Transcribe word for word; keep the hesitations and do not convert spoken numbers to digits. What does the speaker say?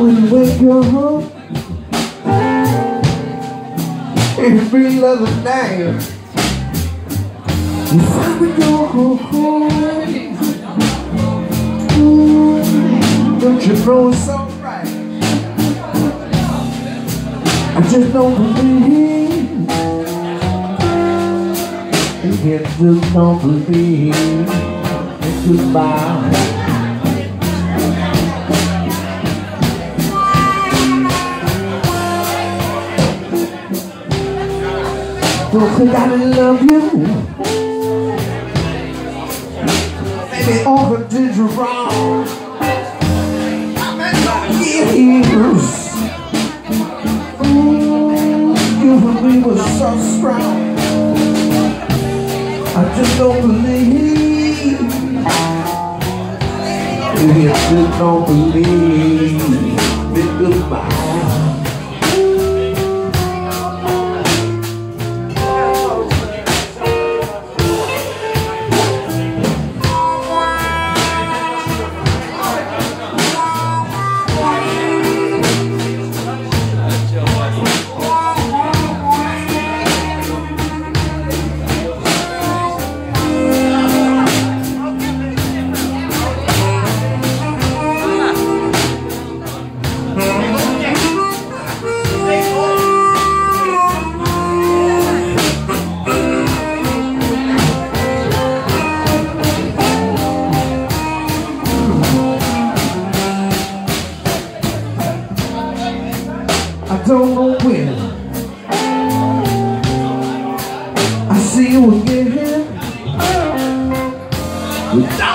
when you wake up every other night, you find your home. Don't you know it's so right? I just don't believe. You can't just don't believe in goodbye. Don't think I didn't love you. Maybe all I did you wrong. Years. Ooh, you and me was so strong. I just don't believe. You just don't believe in goodbye. I don't know when I see you again.